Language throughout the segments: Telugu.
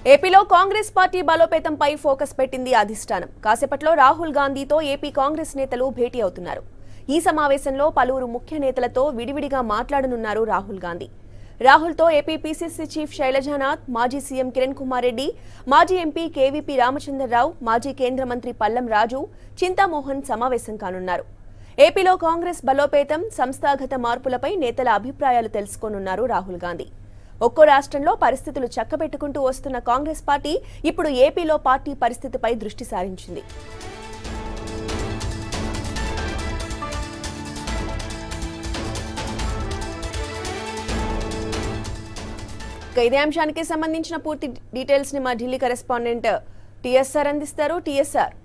ఏపీలో కాంగ్రెస్ పార్టీ బలోపేతంపై ఫోకస్ పెట్టింది అధిష్టానం. కాసేపట్లో రాహుల్ గాంధీతో ఏపీ కాంగ్రెస్ నేతలు భేటీ అవుతున్నారు. ఈ సమావేశంలో పలువురు ముఖ్య నేతలతో విడివిడిగా మాట్లాడనున్నారు రాహుల్ గాంధీ. రాహుల్తో ఏపీ పీసీసీ చీఫ్ శైలజానాథ్, మాజీ సీఎం కిరణ్ కుమార్ రెడ్డి, మాజీ ఎంపీ కేవీపీ రామచంద్రరావు, మాజీ కేంద్ర మంత్రి పల్లం రాజు, చింతామోహన్ సమావేశం కానున్నారు. ఏపీలో కాంగ్రెస్ బలోపేతం, సంస్థాగత మార్పులపై నేతల అభిప్రాయాలు తెలుసుకోనున్నారు రాహుల్ గాంధీ. ఒక్కో రాష్ట్రంలో పరిస్థితులు చక్కబెట్టుకుంటూ వస్తున్న కాంగ్రెస్ పార్టీ ఇప్పుడు ఏపీలో పార్టీ పరిస్థితిపై దృష్టి సారించింది. ఇదే అంశానికి సంబంధించిన పూర్తి డీటెయిల్స్ ని మా ఢిల్లీ కరెస్పాండెంట్ టీఎస్ఆర్ అందిస్తారు. టీఎస్ఆర్.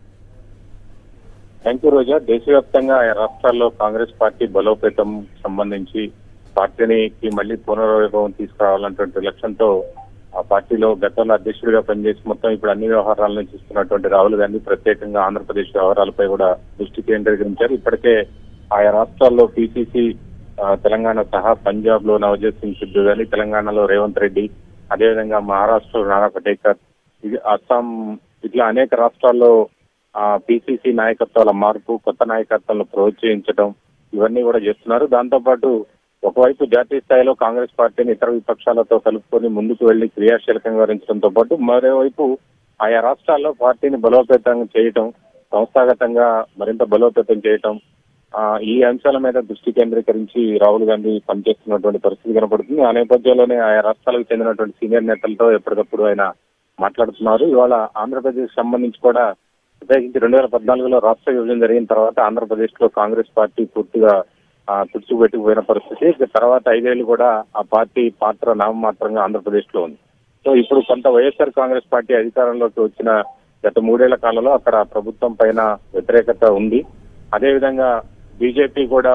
Thank you Roja. దేశవ్యాప్తంగా రాష్ట్రాల్లో కాంగ్రెస్ పార్టీ బలోపేతం సంబంధించి పార్టీకి మళ్లీ పునర్వైభవం తీసుకురావాలన్నటువంటి లక్ష్యంతో ఆ పార్టీలో గతంలో అధ్యక్షుడిగా పనిచేసి మొత్తం ఇప్పుడు అన్ని వ్యవహారాలను చూస్తున్నటువంటి రాహుల్ గాంధీ ప్రత్యేకంగా ఆంధ్రప్రదేశ్ వ్యవహారాలపై కూడా దృష్టి కేంద్రీకరించారు. ఇప్పటికే ఆయా రాష్ట్రాల్లో పీసీసీ తెలంగాణ సహా పంజాబ్ లో నవజోత్ సింగ్ సిద్ధు గాని, తెలంగాణలో రేవంత్ రెడ్డి, అదేవిధంగా మహారాష్ట్రలో నానా పటేకర్, అస్సాం, ఇట్లా అనేక రాష్ట్రాల్లో పీసీసీ నాయకత్వాల మార్పు, కొత్త నాయకత్వాలను ప్రోత్సహించడం ఇవన్నీ కూడా చేస్తున్నారు. దాంతోపాటు ఒకవైపు జాతీయ స్థాయిలో కాంగ్రెస్ పార్టీని ఇతర విపక్షాలతో కలుపుకొని ముందుకు వెళ్లి క్రియాశీలకంగా వ్యవహరించడంతో పాటు మరోవైపు ఆయా రాష్ట్రాల్లో పార్టీని బలోపేతం చేయటం, సంస్థాగతంగా మరింత బలోపేతం చేయటం, ఈ అంశాల మీద దృష్టి కేంద్రీకరించి రాహుల్ గాంధీ పనిచేస్తున్నటువంటి పరిస్థితి కనపడుతుంది. ఆ నేపథ్యంలోనే ఆయా రాష్ట్రాలకు చెందినటువంటి సీనియర్ నేతలతో ఎప్పటికప్పుడు ఆయన మాట్లాడుతున్నారు. ఇవాళ ఆంధ్రప్రదేశ్ సంబంధించి కూడా ప్రత్యేకించి 2014లో రాష్ట్ర విభజన జరిగిన తర్వాత ఆంధ్రప్రదేశ్ లో కాంగ్రెస్ పార్టీ పూర్తిగా తుడిచిపెట్టుకుపోయిన పరిస్థితి. తర్వాత 5 ఏళ్లు కూడా ఆ పార్టీ పాత్ర నామమాత్రంగా ఆంధ్రప్రదేశ్ లో ఉంది. సో ఇప్పుడు కొంత వైఎస్ఆర్ కాంగ్రెస్ పార్టీ అధికారంలోకి వచ్చిన గత 3 ఏళ్ల కాలంలో అక్కడ ప్రభుత్వం పైన వ్యతిరేకత ఉంది. అదేవిధంగా బీజేపీ కూడా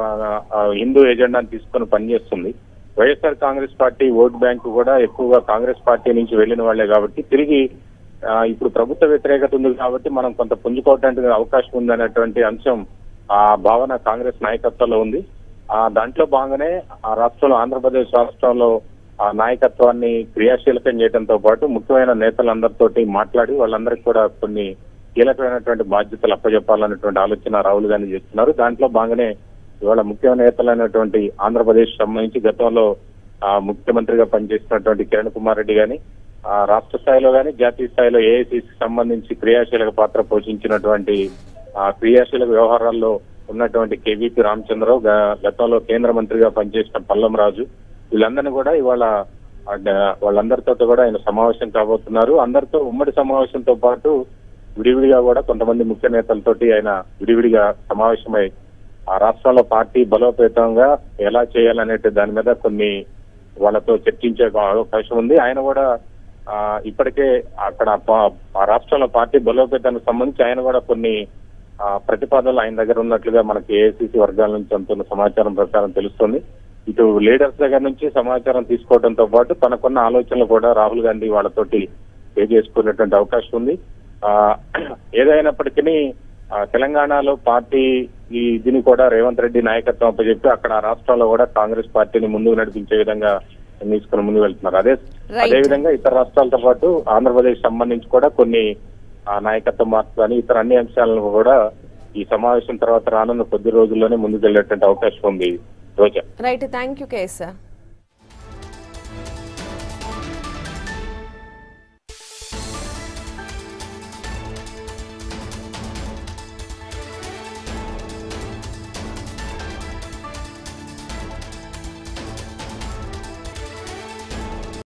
హిందూ ఎజెండాను తీసుకొని పనిచేస్తుంది. YSR Congress party vote bank కూడా ఎక్కువగా కాంగ్రెస్ పార్టీ నుంచి వెళ్లిన వాళ్లే కాబట్టి తిరిగి ఇప్పుడు ప్రభుత్వ వ్యతిరేకత ఉంది కాబట్టి మనం కొంత పుంజుకోవడానికి అవకాశం ఉందనేటువంటి అంశం ఆ భావన కాంగ్రెస్ నాయకత్వంలో ఉంది. దాంట్లో భాగంగానే ఆ రాష్ట్రంలో ఆంధ్రప్రదేశ్ రాష్ట్రంలో ఆ నాయకత్వాన్ని క్రియాశీలకం చేయడంతో పాటు ముఖ్యమైన నేతలందరితోటి మాట్లాడి వాళ్ళందరికీ కూడా కొన్ని కీలకమైనటువంటి బాధ్యతలు అప్పచెప్పాలన్నటువంటి ఆలోచన రాహుల్ గాంధీ చేస్తున్నారు. దాంట్లో భాగంగానే ఇవాళ ముఖ్యమైన నేతలైనటువంటి ఆంధ్రప్రదేశ్ సంబంధించి గతంలో ముఖ్యమంత్రిగా పనిచేసినటువంటి కిరణ్ కుమార్ రెడ్డి గాని, రాష్ట్ర స్థాయిలో గాని జాతీయ స్థాయిలో ఏఐసీసీ సంబంధించి క్రియాశీలక పాత్ర పోషించినటువంటి క్రియాశీలక వ్యవహారాల్లో ఉన్నటువంటి కేవీపీ రామచంద్రరావు, గతంలో కేంద్ర మంత్రిగా పనిచేసిన పల్లం రాజు, వీళ్ళందరినీ కూడా ఇవాళ వాళ్ళందరితో కూడా ఆయన సమావేశం కాబోతున్నారు. అందరితో ఉమ్మడి సమావేశంతో పాటు విడివిడిగా కూడా కొంతమంది ముఖ్య నేతలతోటి ఆయన విడివిడిగా సమావేశమై ఆ రాష్ట్రంలో పార్టీ బలోపేతంగా ఎలా చేయాలనే దాని మీద కొన్ని వాళ్ళతో చర్చించే అవకాశం ఉంది. ఆయన కూడా ఇప్పటికే అక్కడ ఆ రాష్ట్రంలో పార్టీ బలోపేతానికి సంబంధించి ఆయన కూడా కొన్ని ప్రతిపాదనలు ఆయన దగ్గర ఉన్నట్లుగా మనకి ఏఐసీసీ వర్గాల నుంచి అందుతున్న సమాచారం ప్రకారం తెలుస్తుంది. ఇటు లీడర్స్ దగ్గర నుంచి సమాచారం తీసుకోవడంతో పాటు తనకున్న ఆలోచనలు కూడా రాహుల్ గాంధీ వాళ్ళతోటి షేర్ చేసుకునేటువంటి అవకాశం ఉంది. ఏదైనప్పటికీ తెలంగాణలో పార్టీ దీన్ని కూడా రేవంత్ రెడ్డి నాయకత్వం అప్పచెప్పి అక్కడ రాష్ట్రాల్లో కూడా కాంగ్రెస్ పార్టీని ముందుకు నడిపించే విధంగా తీసుకుని ముందుకు వెళ్తున్నారు. అదేవిధంగా ఇతర రాష్ట్రాలతో పాటు ఆంధ్రప్రదేశ్ సంబంధించి కూడా కొన్ని నాయకత్వ మార్పు కానీ ఇతర అన్ని అంశాలను కూడా ఈ సమావేశం తర్వాత రానున్న కొద్ది రోజుల్లోనే ముందుకు వెళ్ళేటువంటి అవకాశం ఉంది. Roja. Right. Thank you KSR.